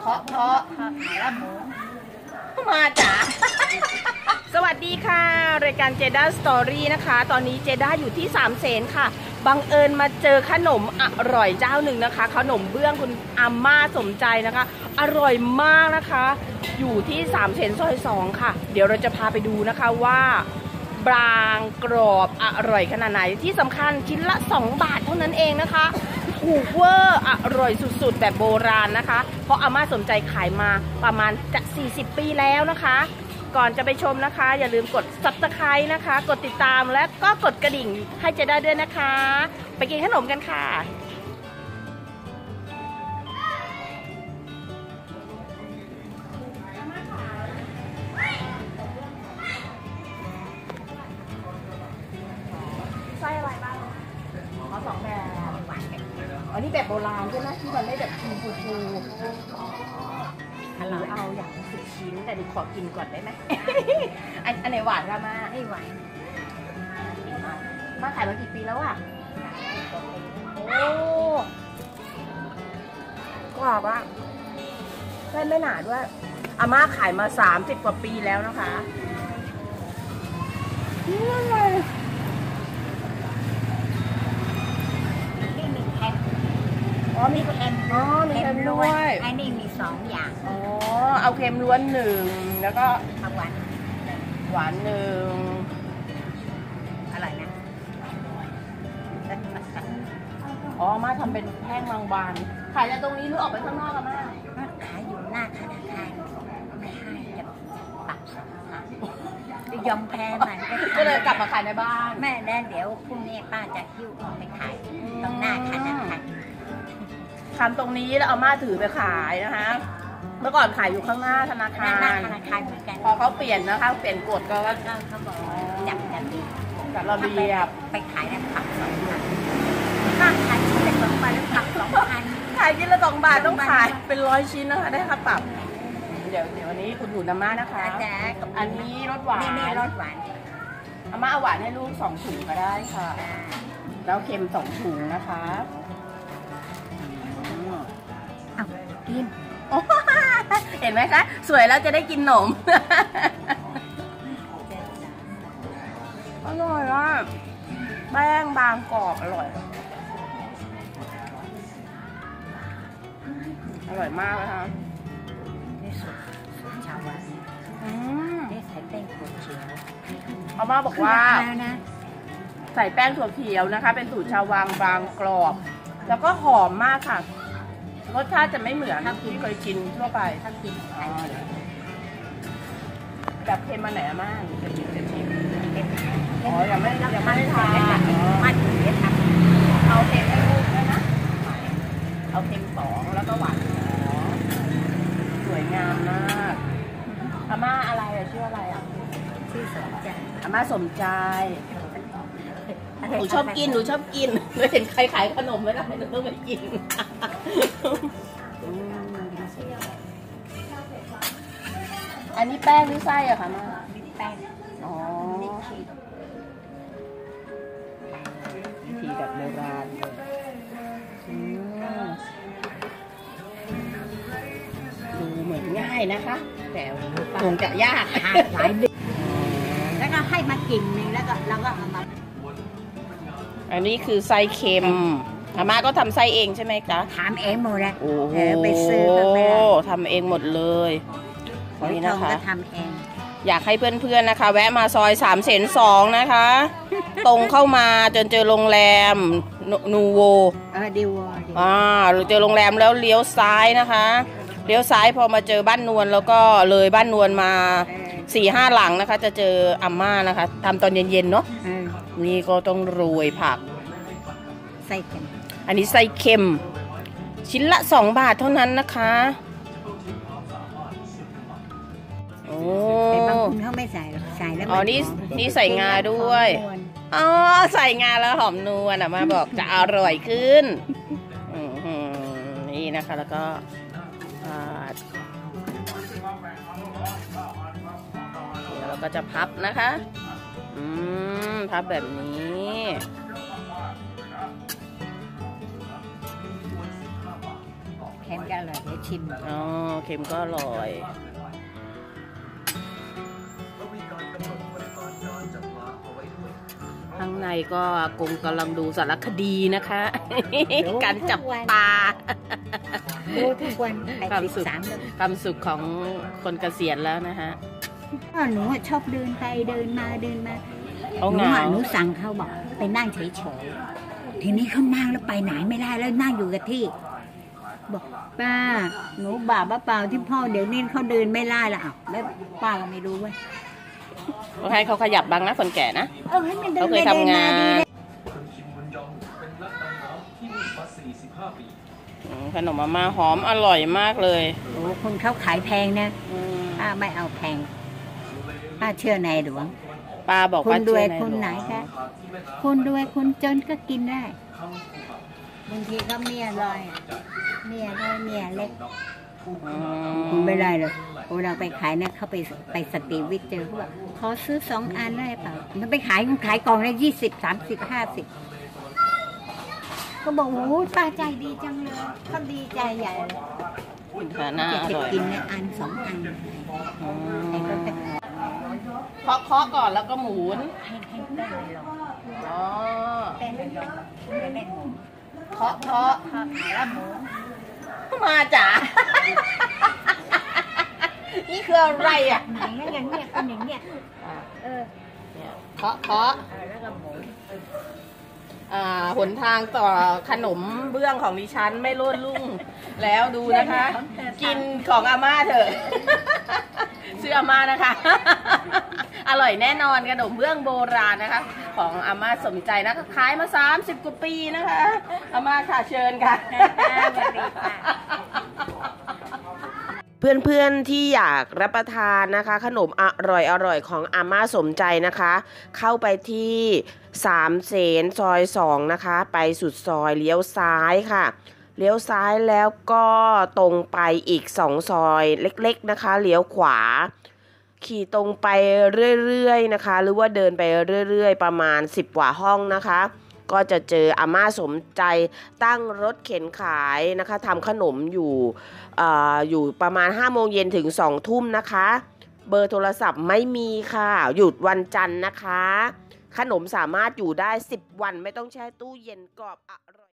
ราะขายละหมูมาจ๋าสวัสดีค่ะรายการเจด้าสตอรี่นะคะตอนนี้เจด้าอยู่ที่3 เสนค่ะบังเอิญมาเจอขนมอร่อยเจ้าหนึ่งนะคะขนมเบื้องคุณอาม่าสมใจนะคะอร่อยมากนะคะอยู่ที่3 เสนซอย2ค่ะเดี๋ยวเราจะพาไปดูนะคะว่าบางกรอบอร่อยขนาดไหนที่สำคัญชิ้นละ2 บาทเท่านั้นเองนะคะถูกเวอร์อร่อยสุดๆแบบโบราณนะคะเพราะอาม่าสมใจขายมาประมาณจะ40 ปีแล้วนะคะก่อนจะไปชมนะคะอย่าลืมกด Subscribe นะคะกดติดตามและก็กดกระดิ่งให้เจด้าด้วยนะคะไปกินขนมกันค่ะไส้อะไรบ้างอ๋อ2 แบบอันนี้แบบโบราณใช่ไหมที่มันไม่แบบฟูถ้าเราเอาอย่าง10 ชิ้นแต่ดิขอกินก่อนได้ไหม อันไหนหวานคะมาให้หวานมาขายมากี่ปีแล้วอ่ะโอ้กรอบอ่ะเส้นไม่หนาด้วยอาม่าขายมา30 กว่าปีแล้วนะคะนี่อะไรอ๋อมีเค็มมีเค็มด้วยอันนี้มี2 อย่างอ๋อเอาเค็มล้วน1แล้วก็หวาน 1 อร่อยนะอ๋อมาทำเป็นแห้งบางๆขายจากตรงนี้หรือออกไปข้างนอกกันมาขายอยู่หน้าธนาคารไม่ให้จะปักยอมแพ้มันก็เลยกลับมาขายในบ้านแม่แล้วเดี๋ยวพรุ่งนี้ป้าจะหิ้วออกไปขายตรงหน้าธนาคารทำตรงนี้แล้วเอามาถือไปขายนะคะเมื่อก่อนขายอยู่ข้างหน้าธนาคารเหมือนกันพอเขาเปลี่ยนนะคะเปลี่ยนกฎก็เขาบอกจับระเบียบไปขายแล้วผัก2,000ป้าขายชิ้นละ2 บาทแล้วผัก2,000 ขายชิ้นละ2 บาทต้องขายเป็น100 ชิ้นนะคะได้ค่าปรับเดี๋ยววันนี้คุณหนูน้ำม่านะคะอันนี้รสหวานนี่รสหวานอาม่าเอาหวานให้ลูก2 ถุงก็ได้ค่ะแล้วเค็ม2 ถุงนะคะเอากินเห็นไหมคะสวยแล้วจะได้กินขนมอร่อยอ่ะแป้งบางกรอบอร่อยมากเลยค่ะนี่สุดชาวบ้านนี่ใส่แป้งถั่วเขียวอาม่าบอกว่าใส่แป้งถั่วเขียวนะคะเป็นสูตรชาววังบางกรอบแล้วก็หอมมากค่ะรสชาติจะไม่เหมือนที่เคยกินทั่วไปถ้ากินแบบเค็มมาไหนอะมากจะชิมอ๋อยังไม่ได้ทานมาถึงจะทำเอาเค็มให้ลูกด้วยนะเอาเค็ม2แล้วก็หวานสวยงามมากอาม่าอะไรอะชื่ออะไรอะชื่อสมใจอาม่าสมใจหนูชอบกินหนูเห็นใครขายขนมไม่ได้หนูต้องไปกินอันนี้แป้งหรือไส้อะคะมาแป้งอ๋อวิธีแบบโบราณดูเหมือนง่ายนะคะแต่คงจะยากหลายเดือนแล้วก็ให้มากินนึงแล้วก็เราก็เอามาอันนี้คือไส้เค็มอาม่าก็ทำไส้เองใช่ไหมคะทำเองหมดเลยโอ้โหไปซื้อก็ไม่ได้ทำเองหมดเลยนี่นะคะทำเองอยากให้เพื่อนๆนะคะแวะมาซอย3 เสน 2นะคะตรงเข้ามาจนเจอโรงแรมนูโวดิวเจอโรงแรมแล้วเลี้ยวซ้ายนะคะเลี้ยวซ้ายพอมาเจอบ้านนวลแล้วก็เลยบ้านนวลมา4-5 หลังนะคะจะเจออาม่านะคะทำตอนเย็นๆเนาะนี่ก็ต้องโรยผักไส้เค็มอันนี้ไส้เค็มชิ้นละ2 บาทเท่านั้นนะคะโอ้แต่บางคนเขาไม่ใส่แล้วอ๋อนี่ใส่งาด้วยอ๋อใส่งาแล้วหอมนวลอ่ะมาบอกจะอร่อยขึ้นนี่นะคะแล้วก็เดี๋ยวเราก็จะพับนะคะพับแบบนี้โอเคค็มก็อร่อยเดี๋ยวชิมอ๋อเค็มก็อร่อยข้างในก็อากงกำลังดูสารคดีนะคะ การจับปลาดูทุกวัน83แล้วความสุขของคนเกษียณแล้วนะฮะหนูชอบเดินไปเดินมาหเอานูเหงาหนูสั่งเขาบอกไปนั่งเฉยๆทีนี้เขานั่งแล้วไปไหนไม่ได้แล้วนั่งอยู่กับที่ บอกป้าหนูบาปเปล่าที่พ่อเดี๋ยวนี้เขาเดินไม่ได้ละอ้าวแล้วป้าก็ไม่รู้เว้ยให้เขาขยับบ้างนะคนแก่นะให้มันเดินเขาเคไปยเดินทำงามาน ดีเลยขนมมาม่าหอมอร่อยมากเลยโอ้คนเขาขายแพงนะอืมป้าไม่เอาแพงป้าเชื่อในหลวงป้าบอกคุว่าณรเชื่วอย ในคุณหลวไหนงคะคุณรวยคุณจนก็กินได้บางทีก็เมียลอยเมียน้อยเมียเล็กอืไม่ได้เลยเวลาไปขายนะเขาไปสตรีวิทย์เจอเขาบอกขอซื้อ2 อันได้เปล่ามันไปขายกล่องละ20 30 50ก็บอกโอ้ป้าใจดีจังเลยเขาดีใจใหญ่เลยค่ะน่าอจะร่อยกินเนี่ยอัน2 อันอืให้เขามจะเคาะก่อนแล้วก็หมุนให้แป้งเลยลงอ๋อแป้งเลยลงไม่แป้งหมูเคาะขายแล้วหมูมาจ๋า นี่คืออะไรอ่ะไหนแล้วอย่างเนี้ยคนอย่างเนี้ยเออเนี่ยเคาะแล้วก็หมูหนทางต่อขนมเบื้องของดิฉันไม่โลดลุ่งแล้วดูนะคะ กินของอาม่าเถอะ ซื้ออาม่านะคะ อร่อยแน่นอนขนมเบื้องโบราณนะคะ ของอาม่าสมใจนะคะขายมา30 กว่าปีนะคะอาม่าค่ะเชิญค่ะ เพื่อนๆที่อยากรับประทานนะคะขนมอร่อยของอาม่าสมใจนะคะ เข้าไปที่3 เสนซอย2นะคะไปสุดซอยเลี้ยวซ้ายค่ะเลี้ยวซ้ายแล้วก็ตรงไปอีก2 ซอยเล็กๆนะคะเลี้ยวขวาขี่ตรงไปเรื่อยๆนะคะหรือว่าเดินไปเรื่อยๆประมาณ10 กว่าห้องนะคะก็จะเจออาม่าสมใจตั้งรถเข็นขายนะคะทำขนมอยู่ประมาณ5 โมงเย็นถึง2 ทุ่มนะคะเบอร์โทรศัพท์ไม่มีค่ะหยุดวันจันทร์นะคะขนมสามารถอยู่ได้10 วันไม่ต้องแช่ตู้เย็นกรอบอร่อย